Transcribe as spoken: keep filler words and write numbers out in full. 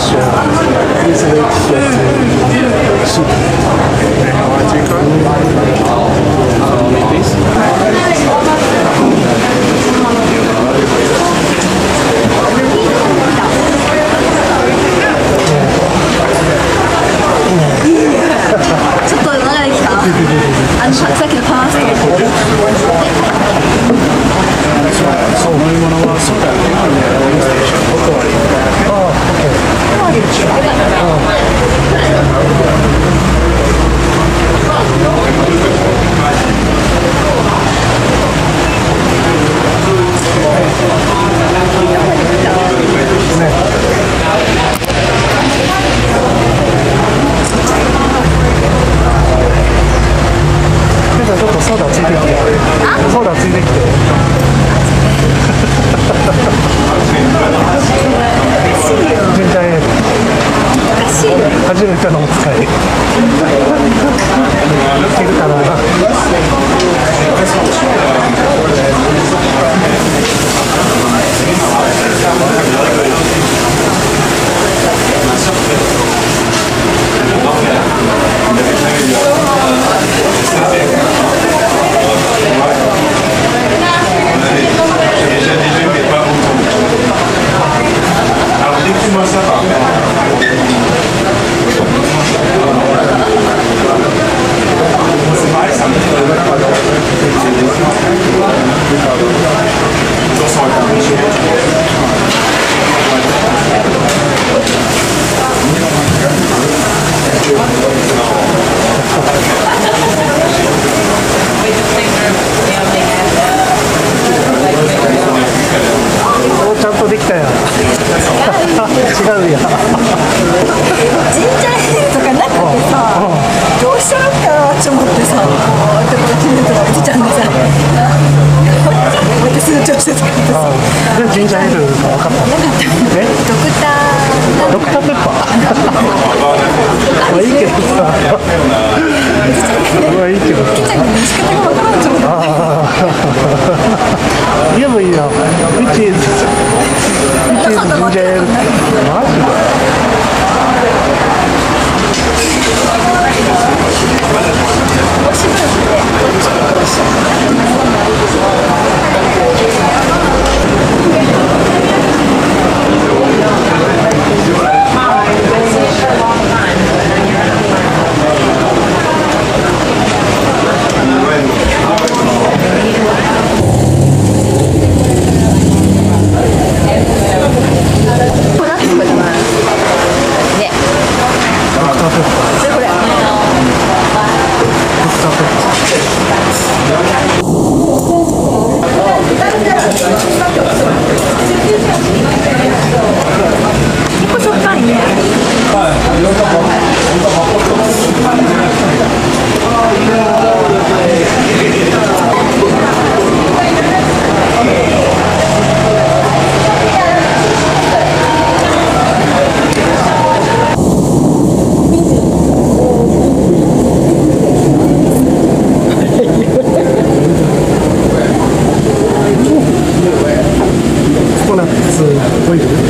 share. Please wait for the soup. Okay, how much you got? Um, please. ちょっと流れてきた。あのさっきのパワーストーン。 そう、飲み物はそうだよね。おかわり。ああ、オッケー。おかわり。ちょっとソーダついてきて、ソーダついてきて。ジンジャーエール。初めてのお使い。いけるかな。ちゃんとできたよ。違うや。 ジンジャーエールとかなくてさ、どうしたのかなと思ってさ、でもキムとかおじちゃんがさ、私の調子で使ってさ。 でジンジャーエールが分かった。え？ ドクター。 ドクターペッパー。まあいいけどさ。まあいいけどさ。 おじちゃんに仕方が分からんと思って。 言えばいいよ。Which is Which is ginger ale? マジで？ココナッツオイル。